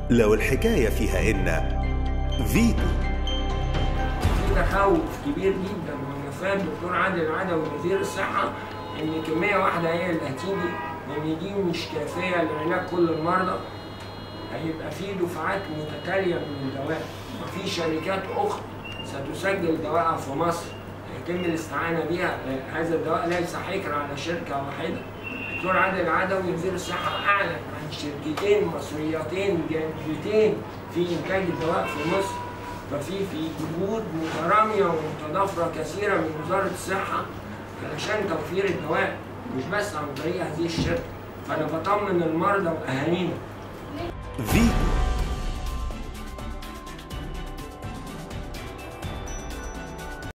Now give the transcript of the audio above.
لو الحكاية فيها إن فيتو. في تخوف كبير جدا من وفاة الدكتور عادل العدوي وزير الصحة إن كمية واحدة هي اللي هتيجي، لأن دي مش كافية لعلاج كل المرضى. هيبقى في دفعات متتالية من الدواء، وفي شركات أخرى ستسجل دواءها في مصر يتم الاستعانة بها. هذا الدواء ليس حكر على شركة واحدة. الدكتور عادل العدوي وزير الصحة أعلن عن شركتين مصريتين جادتين في إنتاج الدواء في مصر. ففي جهود مترامية ومتضافرة كثيرة من وزارة الصحة علشان توفير الدواء، مش بس عن طريق هذه الشركة. فأنا بطمن المرضى وأهالينا. فيتو.